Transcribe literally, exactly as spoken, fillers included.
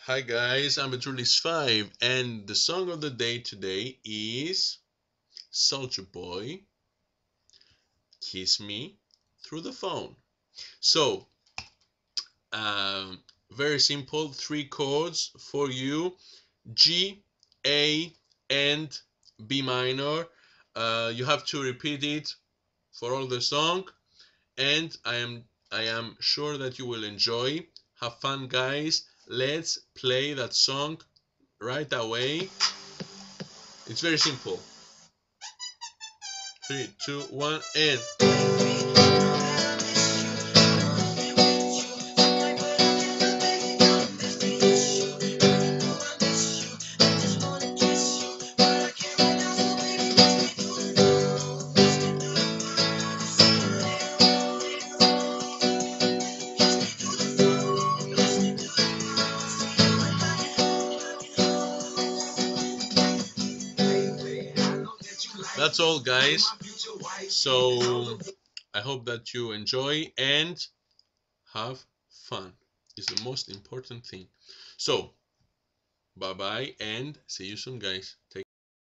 Hi guys, I'm Petros five, and the song of the day today is Soulja Boy, Kiss Me Through the Phone. So, um, very simple, three chords for you: G, A, and B minor. Uh, you have to repeat it for all the song, and I am I am sure that you will enjoy. Have fun, guys. Let's play that song right away. It's very simple. Three, two, one, and that's all, guys. So I hope that you enjoy and have fun. It's the most important thing. So bye bye and see you soon, guys. Take